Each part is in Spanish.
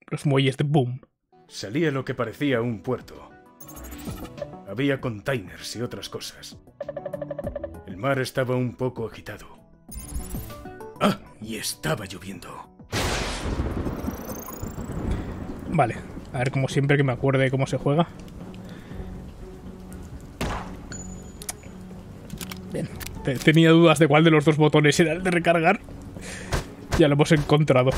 los muelles de boom. Salía lo que parecía un puerto. Había containers y otras cosas. El mar estaba un poco agitado. ¡Ah! Y estaba lloviendo. Vale, a ver, como siempre que me acuerde cómo se juega. Bien, tenía dudas de cuál de los dos botones era el de recargar. Ya lo hemos encontrado.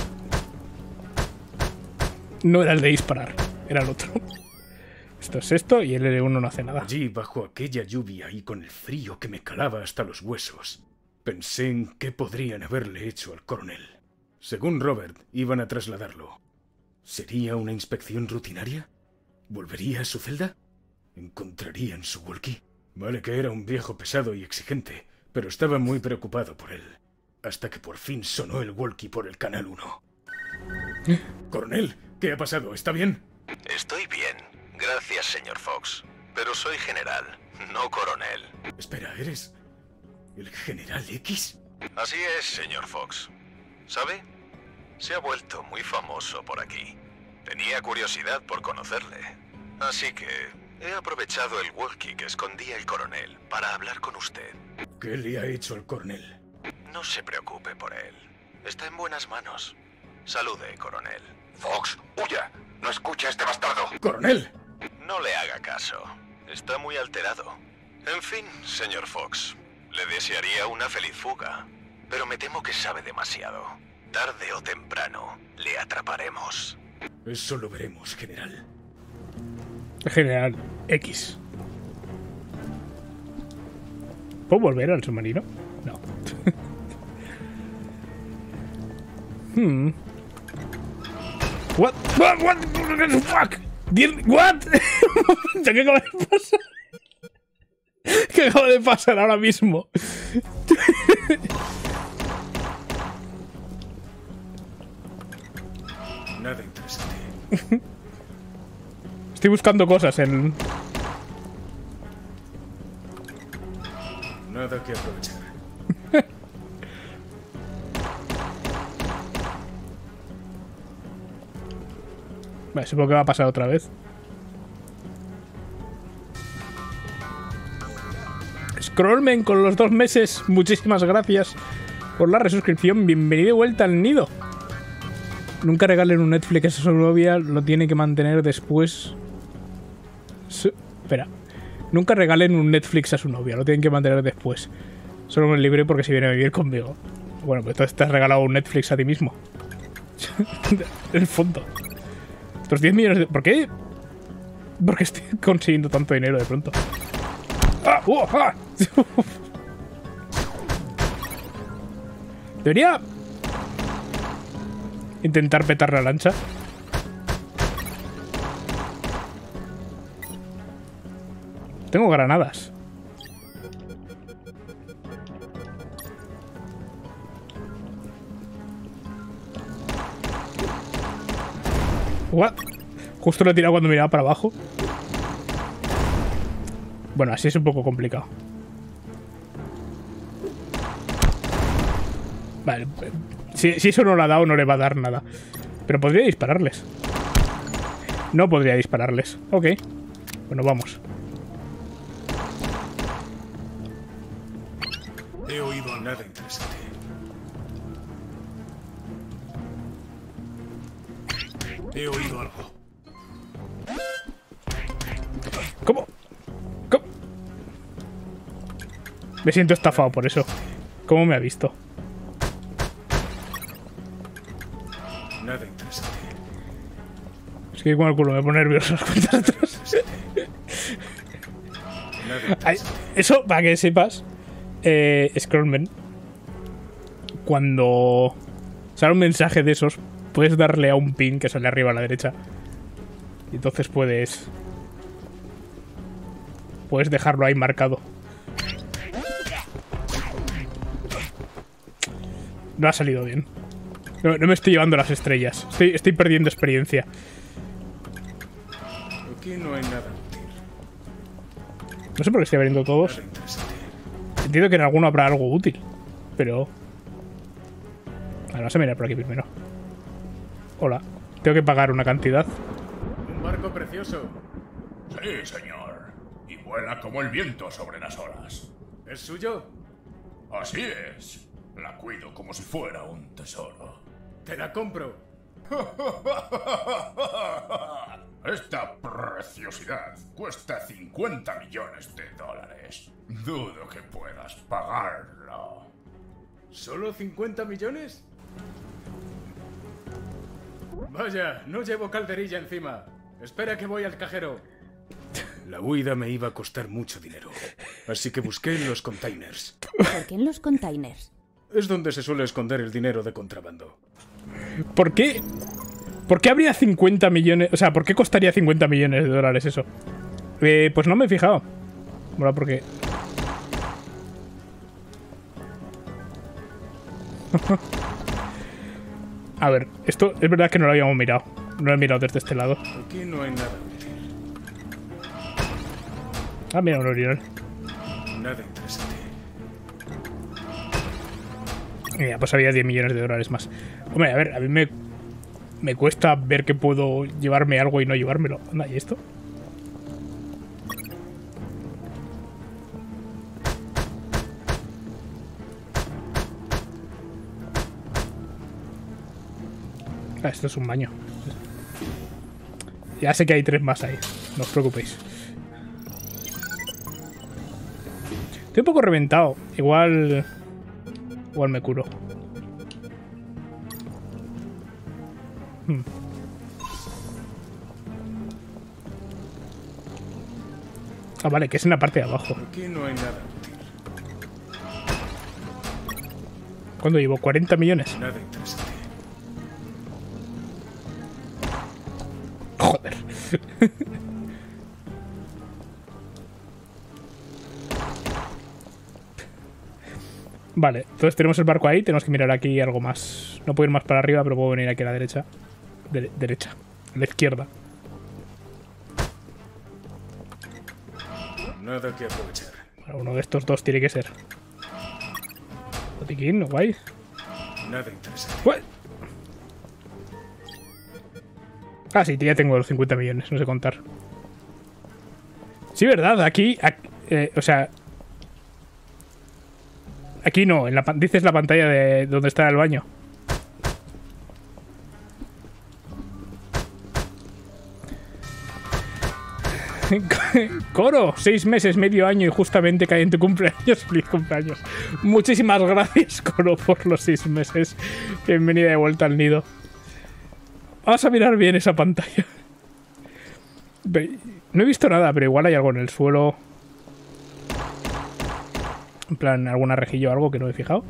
No era el de disparar, era el otro. Esto es esto y el L1 no hace nada. Allí, bajo aquella lluvia y con el frío que me calaba hasta los huesos, pensé en qué podrían haberle hecho al coronel. Según Robert, iban a trasladarlo. ¿Sería una inspección rutinaria? ¿Volvería a su celda? ¿Encontrarían su walkie? Vale que era un viejo pesado y exigente, pero estaba muy preocupado por él. Hasta que por fin sonó el walkie por el canal 1. Coronel, ¿qué ha pasado? ¿Está bien? Estoy bien, gracias, señor Fox. Pero soy general, no coronel. Espera, ¿eres el General X? Así es, señor Fox. ¿Sabe? Se ha vuelto muy famoso por aquí. Tenía curiosidad por conocerle. Así que he aprovechado el walkie que escondía el coronel para hablar con usted. ¿Qué le ha hecho al coronel? No se preocupe por él. Está en buenas manos. Salude, coronel. Fox, huya. No escucha a este bastardo. ¡Coronel! No le haga caso. Está muy alterado. En fin, señor Fox. Le desearía una feliz fuga. Pero me temo que sabe demasiado. Tarde o temprano, le atraparemos. Eso lo veremos, general. General X. ¿Puedo volver al submarino? No. What? What the fuck? What? ¿Qué acaba de pasar? ¿Qué acaba de pasar ahora mismo? Nada interesante. Estoy buscando cosas en... Nada que aprovechar. Vale, supongo que va a pasar otra vez. Scrollman con los 2 meses. Muchísimas gracias por la resuscripción. Bienvenido de vuelta al nido. Nunca regalen un Netflix a su novia. Lo tiene que mantener después. Espera. Nunca regalen un Netflix a su novia. Lo tienen que mantener después. Solo me libre porque se viene a vivir conmigo. Bueno, pues entonces te has regalado un Netflix a ti mismo. En el fondo. Estos 10 millones de... ¿Por qué? ¿Por qué estoy consiguiendo tanto dinero de pronto? ¡Ah! ¡Ah! Debería... intentar petar la lancha. Tengo granadas. What? Justo lo he tirado cuando miraba para abajo. Bueno, así es un poco complicado. Vale. Si eso no lo ha dado, no le va a dar nada. Pero podría dispararles. No podría dispararles. Ok. Bueno, vamos. He oído nada interesante. He oído algo. ¿Cómo? ¿Cómo? Me siento estafado por eso. ¿Cómo me ha visto? Nada interesante. Es que con el culo me pone nervioso las cuentas atrás. Ay, eso, para que sepas, Scrollman, cuando sale un mensaje de esos, puedes darle a un pin que sale arriba a la derecha. Y entonces puedes dejarlo ahí marcado. No ha salido bien. No me estoy llevando las estrellas. Estoy perdiendo experiencia. Aquí no hay nada útil. No sé por qué estoy abriendo todos. Nada interesante. Entiendo que en alguno habrá algo útil. Pero... vamos a mirar por aquí primero. Hola. Tengo que pagar una cantidad. Un barco precioso. Sí, señor. Y vuela como el viento sobre las olas. ¿Es suyo? Así es. La cuido como si fuera un tesoro. Te la compro. Esta preciosidad cuesta 50 millones de dólares. Dudo que puedas pagarlo. ¿Solo 50 millones? Vaya, no llevo calderilla encima. Espera que voy al cajero. La huida me iba a costar mucho dinero, así que busqué en los containers. ¿Por qué en los containers? Es donde se suele esconder el dinero de contrabando. ¿Por qué? ¿Por qué habría 50 millones? O sea, ¿por qué costaría 50 millones de dólares eso? Pues no me he fijado. Bueno, porque... A ver, esto es verdad que no lo habíamos mirado. No lo he mirado desde este lado. Aquí no hay nada útil. Ah, mira, un orinal. Nada interesante. Mira, pues había 10 millones de dólares más. Hombre, a ver, a mí me cuesta ver que puedo llevarme algo y no llevármelo. Anda, ¿y esto? Ah, esto es un baño. Ya sé que hay 3 más ahí. No os preocupéis. Estoy un poco reventado. Igual me curo. Ah, vale, que es en la parte de abajo. Aquí no hay nada útil. ¿Cuándo llevo? ¿40 millones? Nada interesante. Joder. Vale, entonces tenemos el barco ahí. Tenemos que mirar aquí algo más. No puedo ir más para arriba, pero puedo venir aquí a la derecha. Derecha. A la izquierda. Nada que aprovechar. Bueno, uno de estos dos tiene que ser. Botiquín, guay. Nada interesante. What? Ah, sí, ya tengo los 50 millones, no sé contar. Sí, verdad, aquí o sea... Aquí no, dices la pantalla de donde está el baño. Coro, 6 meses, medio año y justamente cae en tu cumpleaños. Feliz cumpleaños. Muchísimas gracias, Coro, por los 6 meses. Bienvenida de vuelta al nido. Vamos a mirar bien esa pantalla. No he visto nada, pero igual hay algo en el suelo. En plan, alguna rejilla o algo que no me he fijado.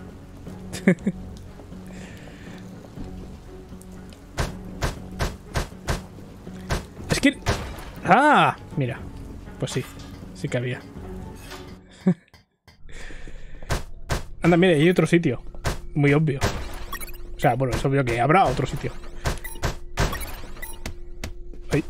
Es que... ¡Ah! Mira. Pues sí. Sí que había. Anda, mira, hay otro sitio. Muy obvio. O sea, bueno, es obvio que habrá otro sitio. Ay.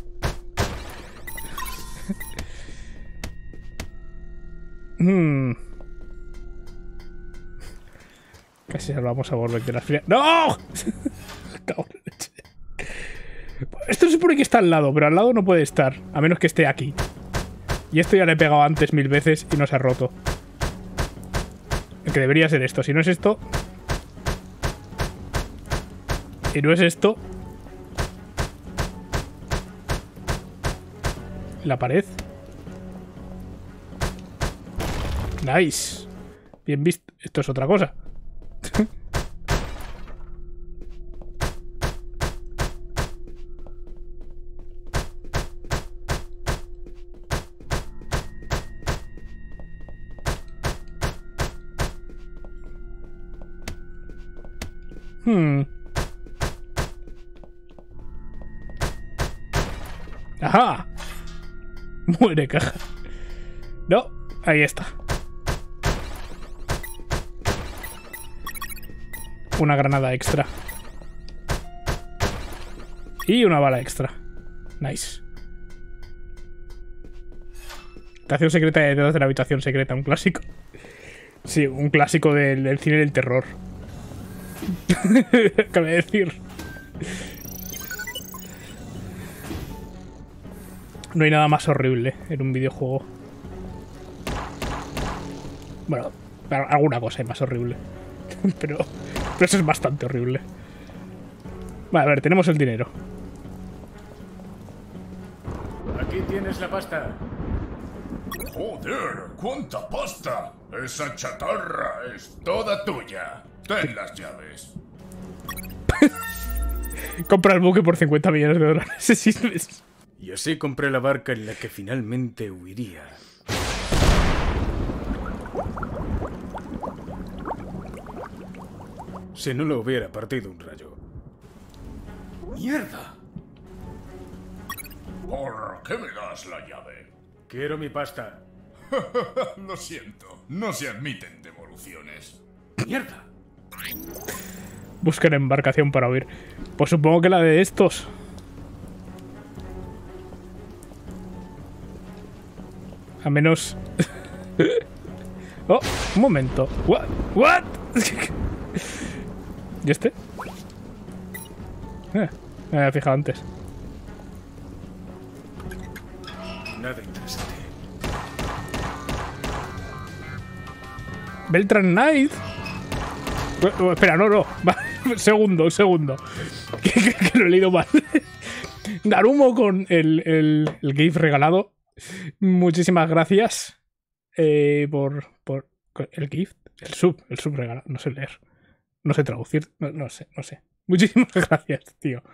Casi salvamos a Borbeck de las frías. ¡No! Cago en la leche. Esto se supone que está al lado, pero al lado no puede estar. A menos que esté aquí. Y esto ya le he pegado antes 1000 veces y no se ha roto. Que debería ser esto. Si no es esto... Y no es esto... La pared. Nice. Bien visto. Esto es otra cosa. ¡Ajá! Muere caja. No, ahí está. Una granada extra. Y una bala extra. Nice. Habitación secreta detrás de la habitación secreta. Un clásico. Sí, un clásico del cine del terror. Acabé de decir. No hay nada más horrible en un videojuego. Bueno, alguna cosa hay más horrible. pero eso es bastante horrible. Vale, a ver, tenemos el dinero. Aquí tienes la pasta. Joder, cuánta pasta. Esa chatarra es toda tuya. Ten las llaves. Compra el buque por 50 millones de dólares. Y así compré la barca en la que finalmente huiría. Si no lo hubiera partido un rayo. ¡Mierda! ¿Por qué me das la llave? Quiero mi pasta. Lo siento, no se admiten devoluciones. ¡Mierda! Busquen embarcación para huir. Pues supongo que la de estos. A menos... oh, un momento. What? ¿Y este? Me había fijado antes. Nada interesante. Beltran Knight. Espera, no. Segundo. que lo he leído mal. Narumo con el GIF regalado. Muchísimas gracias por el GIF. El sub regalado. No sé leer. No sé traducir. No sé. Muchísimas gracias, tío.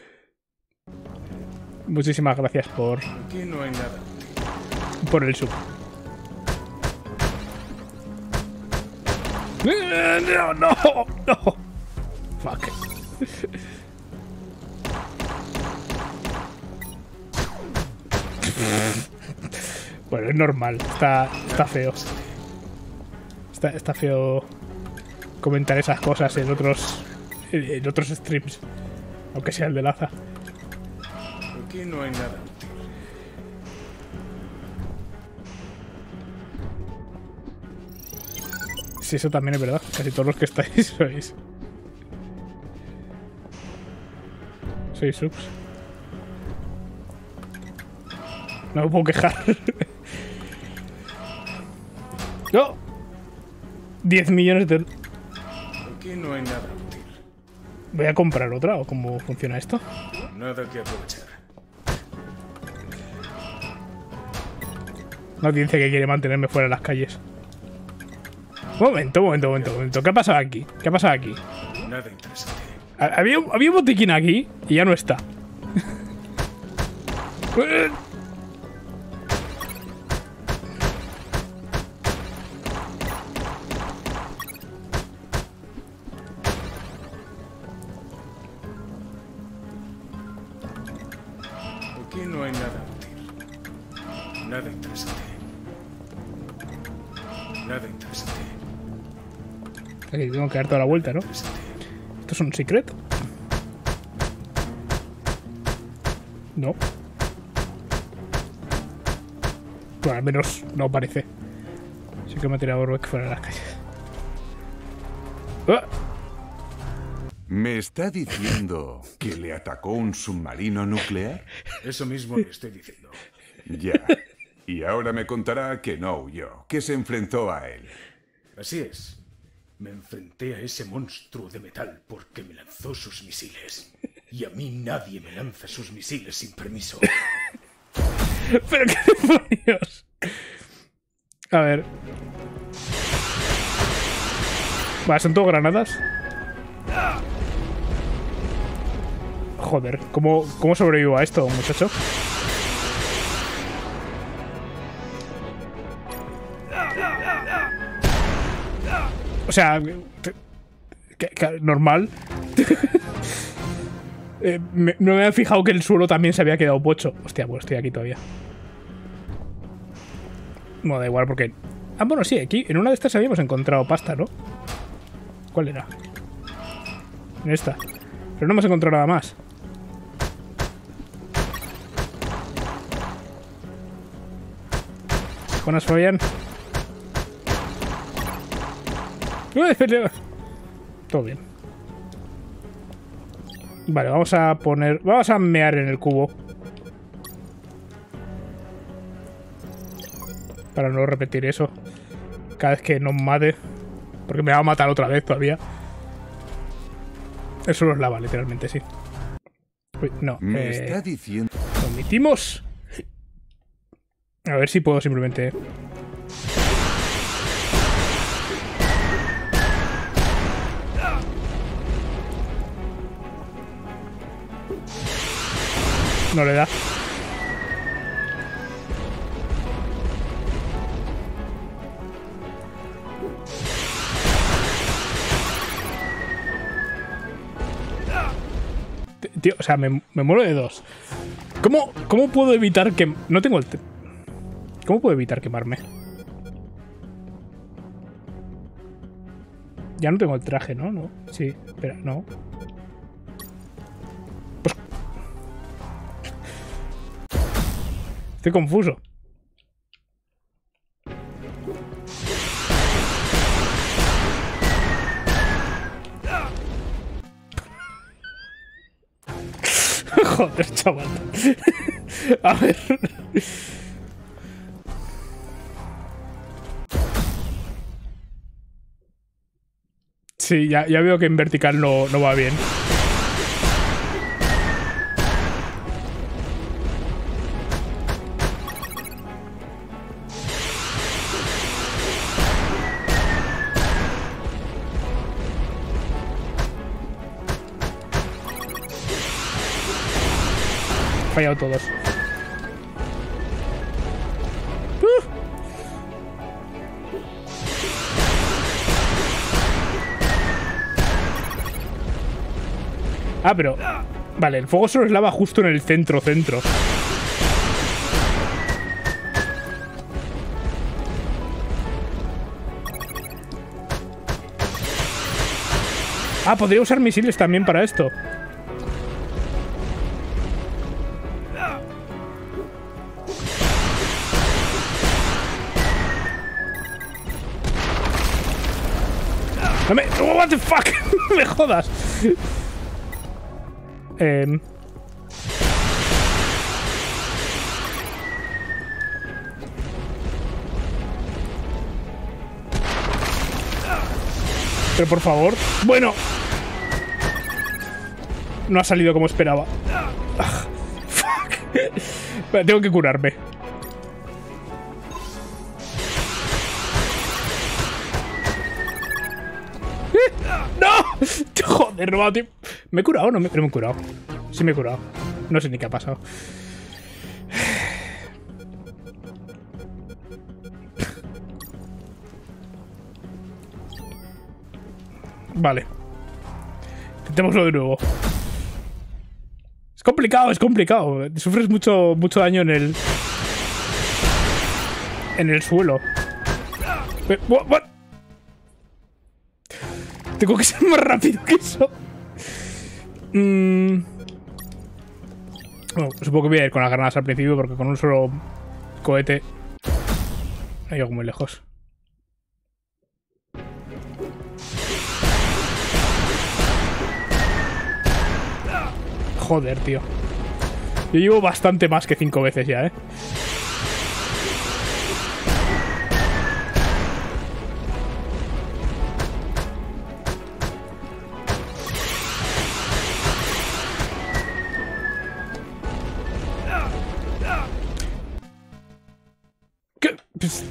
Muchísimas gracias por... Aquí no hay nada. Por el sub. No. Fuck. Bueno, es normal. Está feo. Está feo comentar esas cosas en otros streams. Aunque sea el de Laza. Aquí no hay nada. Sí, eso también es verdad. Casi todos los que estáis sois subs. No me puedo quejar. ¡No! 10 millones de... Aquí no hay nada útil. ¿Voy a comprar otra o cómo funciona esto? Nada que aprovechar. Una audiencia que quiere mantenerme fuera de las calles. Momento. ¿Qué ha pasado aquí? Nada interesante. Había un botiquín aquí y ya no está. Aquí no hay nada útil. Nada interesante. Aquí tengo que dar toda la vuelta, ¿no? ¿Esto es un secret? No. Bueno, al menos no parece. Sí que me ha tirado Orbeck fuera de las calles. ¡Ah! ¿Me está diciendo que le atacó un submarino nuclear? Eso mismo le estoy diciendo. Ya. Y ahora me contará que no huyó, que se enfrentó a él. Así es. Me enfrenté a ese monstruo de metal porque me lanzó sus misiles. Y a mí nadie me lanza sus misiles sin permiso. ¡Pero qué demonios! A ver. Vale, ¿son todo granadas? Joder, ¿cómo sobrevivo a esto, muchacho? O sea, normal. No me había fijado que el suelo también se había quedado pocho. Hostia, pues estoy aquí todavía. No, da igual porque... Ah, bueno, sí, aquí en una de estas habíamos encontrado pasta, ¿no? ¿Cuál era? En esta. Pero no hemos encontrado nada más. Buenas, Fabián. Todo bien. Vale, vamos a mear en el cubo. Para no repetir eso. Cada vez que nos mate. Porque me va a matar otra vez todavía. Eso los lava, literalmente, sí. Uy, no. Me está diciendo... Lo omitimos. A ver si puedo simplemente... No le da. Tío, o sea, me muero de dos. ¿Cómo puedo evitar que... No tengo el... ¿Cómo puedo evitar quemarme? Ya no tengo el traje, ¿no? No. Sí, espera, no. Pues... Estoy confuso. Joder, chaval. A ver. Sí, ya veo que en vertical no va bien. Fallado todos. Ah, pero... Vale, el fuego solo es lava justo en el centro. Ah, podría usar misiles también para esto. No me... Oh, what the fuck. No me jodas. Pero por favor. Bueno. No ha salido como esperaba. Fuck. Vale, tengo que curarme. ¡No! Joder, no, tío. ¿Me he curado o no? No me he curado. Sí me he curado. No sé ni qué ha pasado. Vale. Intentémoslo de nuevo. Es complicado, es complicado. Sufres mucho daño en el suelo. What? Tengo que ser más rápido que eso. Bueno, supongo que voy a ir con las granadas al principio porque con un solo cohete no llego muy lejos. Joder, tío. Yo llevo bastante más que 5 veces ya, ¿eh? ¿Qué? Pues...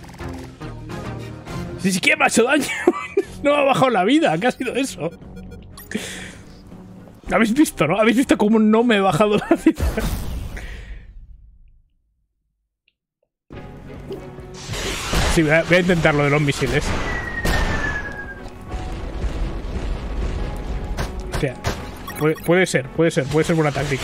Ni siquiera me ha hecho daño. No me ha bajado la vida. ¿Qué ha sido eso? ¿Habéis visto, no? ¿Habéis visto cómo no me he bajado la vida? Sí, voy a intentar lo de los misiles. Hostia, puede ser buena táctica.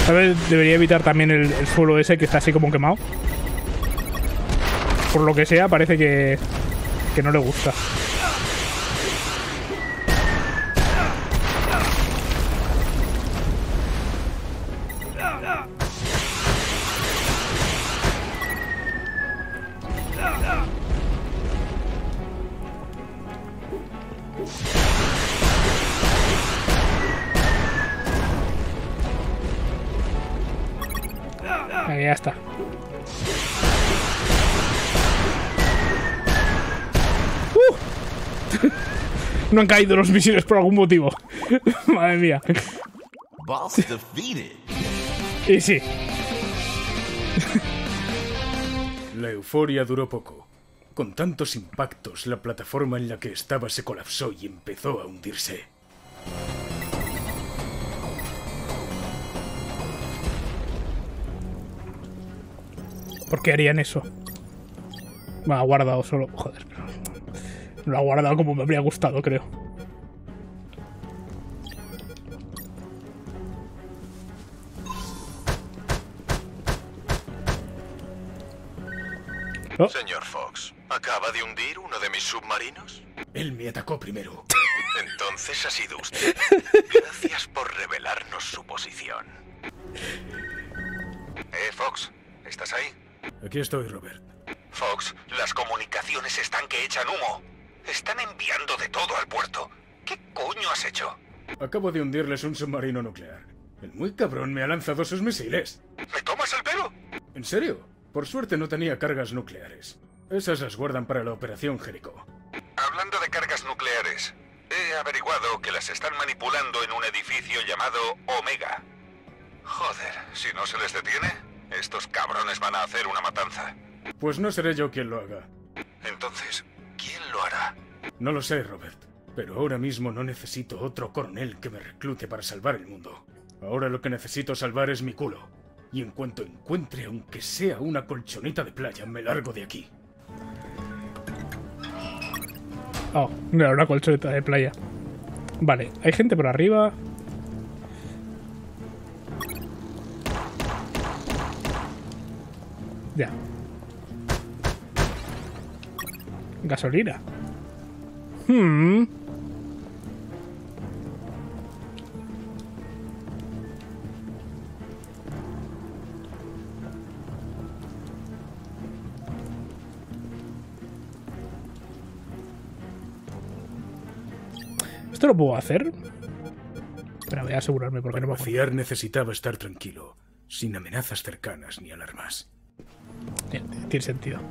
Tal vez debería evitar también el suelo ese que está así como quemado. Por lo que sea, parece que no le gusta. Ahí ya está. No han caído los misiles por algún motivo. Madre mía. Y sí. La euforia duró poco. Con tantos impactos, la plataforma en la que estaba se colapsó y empezó a hundirse. ¿Por qué harían eso? Me ha guardado solo. Joder, pero lo ha guardado como me habría gustado, creo. Oh. Señor Fox, ¿acaba de hundir uno de mis submarinos? Él me atacó primero. Entonces ha sido usted. Gracias por revelarnos su posición. Fox, ¿estás ahí? Aquí estoy, Robert. Fox, las comunicaciones están que echan humo. Están enviando de todo al puerto. ¿Qué coño has hecho? Acabo de hundirles un submarino nuclear. El muy cabrón me ha lanzado sus misiles. ¿Me tomas el pelo? ¿En serio? Por suerte no tenía cargas nucleares. Esas las guardan para la Operación Jericho. Hablando de cargas nucleares, he averiguado que las están manipulando en un edificio llamado Omega. Joder, si no se les detiene, estos cabrones van a hacer una matanza. Pues no seré yo quien lo haga. Entonces, ¿quién lo hará? No lo sé, Robert. Pero ahora mismo no necesito otro coronel que me reclute para salvar el mundo. Ahora lo que necesito salvar es mi culo. Y en cuanto encuentre, aunque sea una colchoneta de playa, me largo de aquí. Oh, no era una colchoneta de playa. Vale, hay gente por arriba. Ya. Gasolina. ¿Esto lo puedo hacer? Pero voy a asegurarme porque Para no me acuerdo. vaciar necesitaba estar tranquilo, sin amenazas cercanas ni alarmas. Tiene sentido.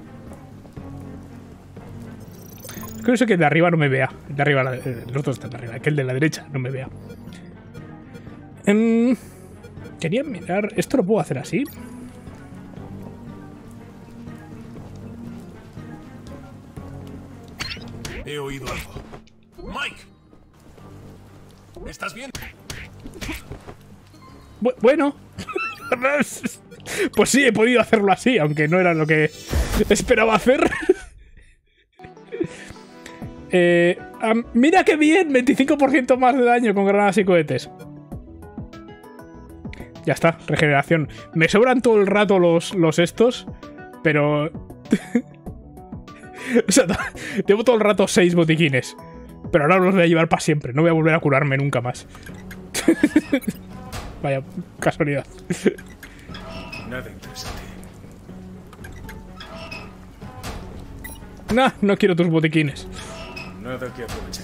Es curioso que el de arriba no me vea. El de arriba, el otro está de arriba. Que el de la derecha no me vea. Quería mirar... ¿Esto lo puedo hacer así? He oído algo. Mike, ¿estás bien? Bueno. Pues sí, he podido hacerlo así, aunque no era lo que esperaba hacer. Mira qué bien, 25% más de daño con granadas y cohetes. Ya está, regeneración. Me sobran todo el rato los estos, pero... O sea, llevo todo el rato 6 botiquines. Pero ahora los voy a llevar para siempre. No voy a volver a curarme nunca más. Vaya casualidad. Nada interesante. Nah, no quiero tus botiquines. Nada que aprovechar.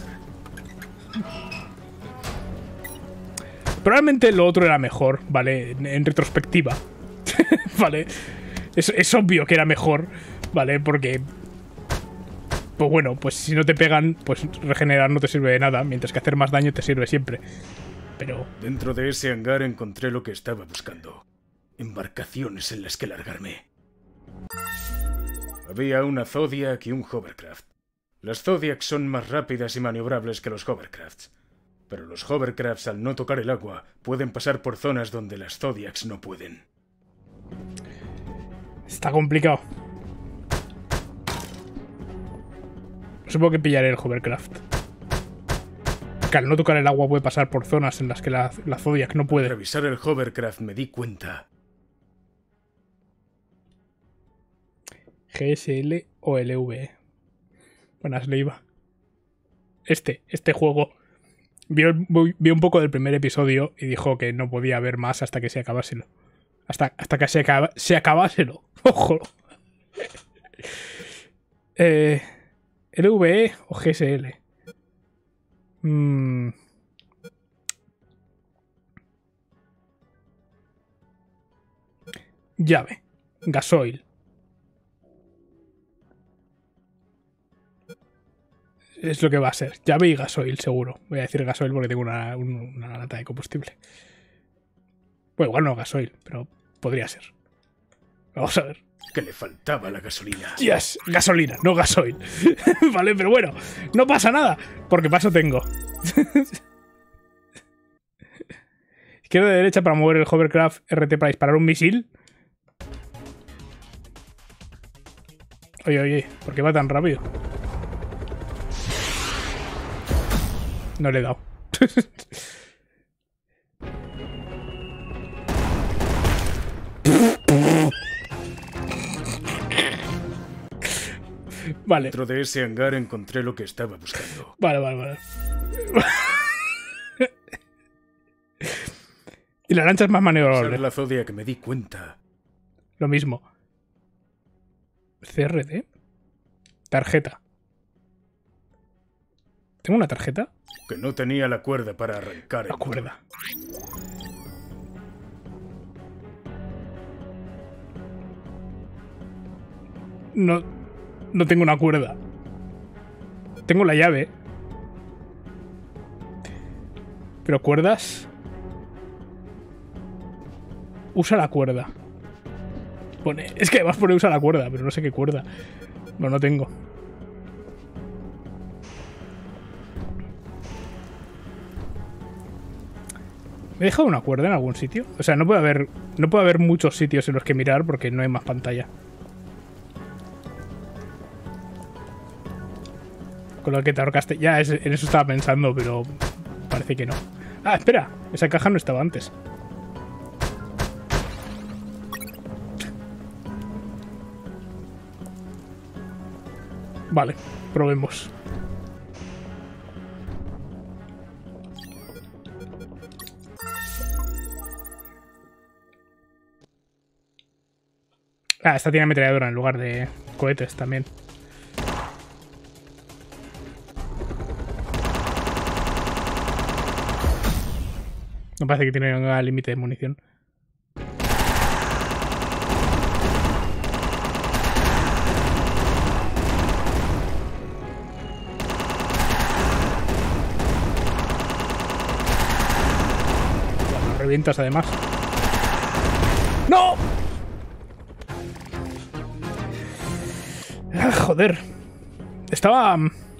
Probablemente lo otro era mejor, ¿vale? En retrospectiva. Vale. Es obvio que era mejor, ¿vale? Porque... Pues bueno, pues si no te pegan, pues regenerar no te sirve de nada, mientras que hacer más daño te sirve siempre. Pero... Dentro de ese hangar encontré lo que estaba buscando. Embarcaciones en las que largarme. Había una Zodiac y un Hovercraft. Las Zodiacs son más rápidas y maniobrables que los Hovercrafts. Pero los Hovercrafts, al no tocar el agua, pueden pasar por zonas donde las Zodiacs no pueden. Está complicado. Supongo que pillaré el Hovercraft. Que al no tocar el agua puede pasar por zonas en las que la Zodiac no Al puede. revisar el hovercraft me di cuenta. GSL o LVE. Buenas, Leiva. Este juego vio un poco del primer episodio y dijo que no podía ver más hasta que se acabáselo. Hasta que se acabáselo. Ojo. ¿LVE o GSL? Llave. Gasoil. Es lo que va a ser. Llave y gasoil, seguro. Voy a decir gasoil porque tengo una lata de combustible. Bueno, igual no gasoil, pero podría ser. Vamos a ver. Que le faltaba la gasolina. Yes, gasolina, no gasoil. Vale, pero bueno, no pasa nada, porque paso tengo. Izquierda y derecha para mover el hovercraft, RT para disparar un misil. Oye, ¿por qué va tan rápido? No le he dado. Vale. Dentro de ese hangar encontré lo que estaba buscando. Vale. Y la lancha es más maniobrable. Usar la Zodiac que me di cuenta. Lo mismo. CRT. Tarjeta. ¿Tengo una tarjeta? Que no tenía la cuerda para arrancar el La cuerda. No tengo una cuerda. Tengo la llave. Pero cuerdas. Usa la cuerda. Pone. Es que además pone usa la cuerda, pero no sé qué cuerda. No tengo. ¿Me he dejado una cuerda en algún sitio? O sea, no puede haber muchos sitios en los que mirar porque no hay más pantalla. Con lo que te ahorcaste. Ya, en eso estaba pensando, pero parece que no. Ah, espera. Esa caja no estaba antes. Vale, probemos. Ah, esta tiene ametralladora en lugar de cohetes también. No parece que tiene un límite de munición. Lo revientas además. ¡No! Ah, joder. Estaba...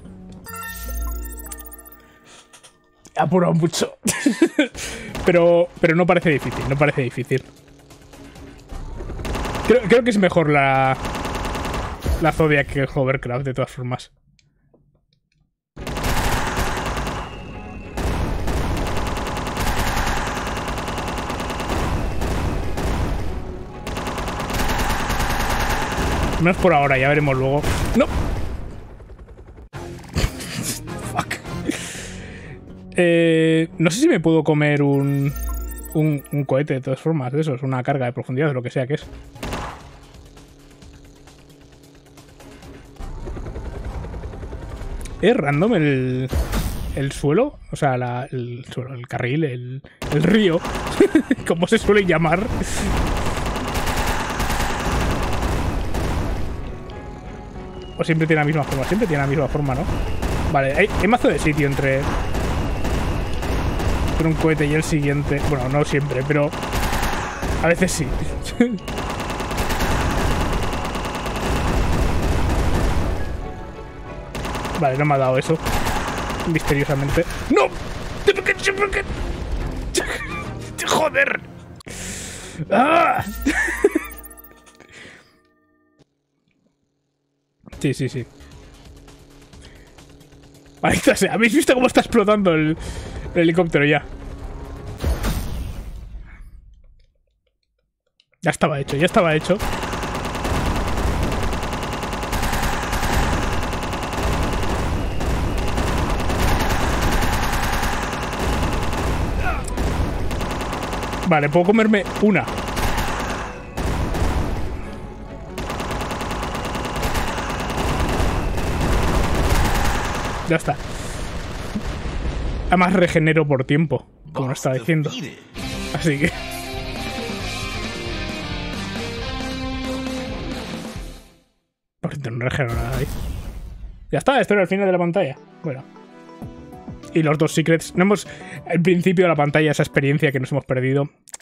He apurado mucho. pero no parece difícil, no parece difícil. Creo que es mejor la Zodiac que el hovercraft, de todas formas. No es por ahora, ya veremos luego. ¡No! Fuck. No sé si me puedo comer un cohete de todas formas, de esos, una carga de profundidad, de lo que sea que es. ¿Es random el suelo? O sea, el suelo, el carril, el río, como se suele llamar. O siempre tiene la misma forma. Siempre tiene la misma forma, ¿no? Vale, hay mazo de sitio entre un cohete y el siguiente. Bueno, no siempre, pero a veces sí. Vale, no me ha dado eso. Misteriosamente. ¡No! ¡Joder! ¡Ah! Sí. Maldita sea, ¿habéis visto cómo está explotando el helicóptero ya? Ya estaba hecho, ya estaba hecho. Vale, puedo comerme una. Ya está. Además regenero por tiempo, como estaba diciendo. Así que... Por cierto, no regenero nada ahí. Ya está, esto era el final de la pantalla. Bueno. Y los dos secrets. No hemos... Al principio de la pantalla, esa experiencia que nos hemos perdido.